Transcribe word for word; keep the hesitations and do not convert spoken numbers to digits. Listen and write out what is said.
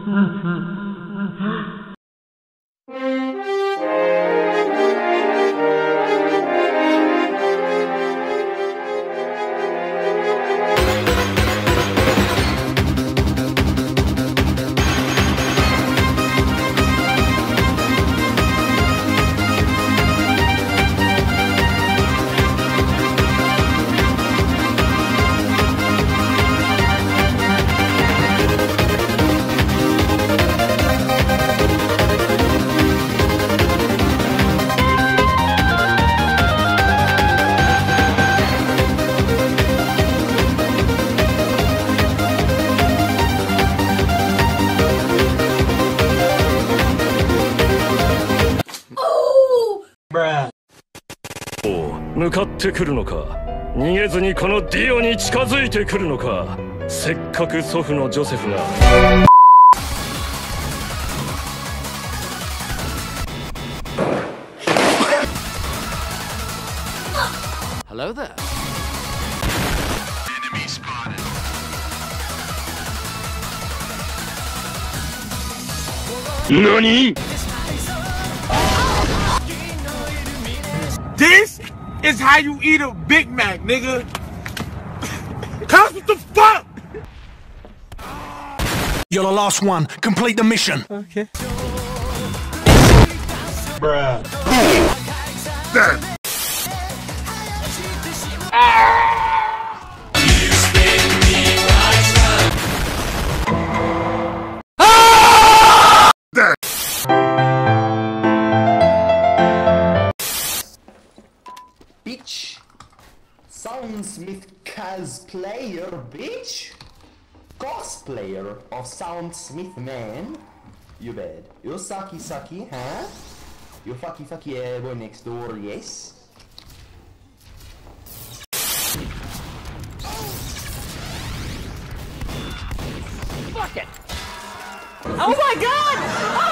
向かってくるのか、逃げずにこのディオに近づいてくるのか。せっかく祖父のジョセフが Hello there. Enemy spotted. NANI?! This is how you eat a Big Mac, nigga. Cuz what the fuck? You're the last one. Complete the mission. Okay. Bruh. Damn. Bitch. Soundsmith cosplayer, bitch. Cosplayer of Soundsmith, man. You bad. You sucky sucky, huh? You fucky fucky uh, boy next door, yes? Fuck it! Oh my god! Oh